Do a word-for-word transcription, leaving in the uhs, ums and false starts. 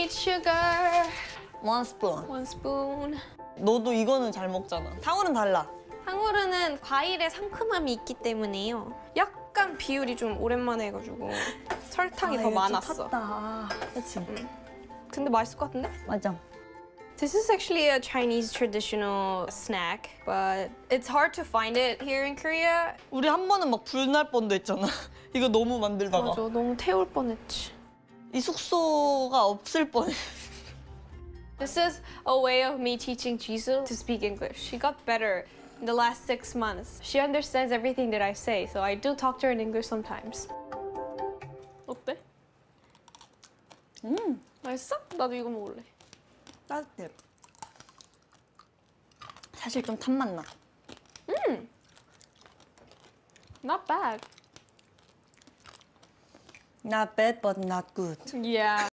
white sugar. One spoon. One spoon. 너도 이거는 잘 먹잖아. 탕후루는 달라. 탕후루는 과일의 상큼함이 있기 때문에요. 약간 비율이 좀 오랜만에 해가지고 설탕이 아, 더 이거 많았어. 좀 탔다. 그치? 응. 근데 맛있을 것 같은데? 맞아. This is actually a Chinese traditional snack, but it's hard to find it here in Korea. 우리 한 번은 막 불날 뻔도 했잖아. 이거 너무 만들다가. 맞아, 너무 태울 뻔했지. 이 숙소가 없을 뻔해. This is a way of me teaching Jisoo to speak English. She got better in the last six months. She understands everything that I say, so I do talk to her in English sometimes. 어때? 음, 맛있어? 나도 이거 먹을래. 따뜻해. 사실 좀 탄맛 나. 음, not bad. Not bad, but not good. Yeah.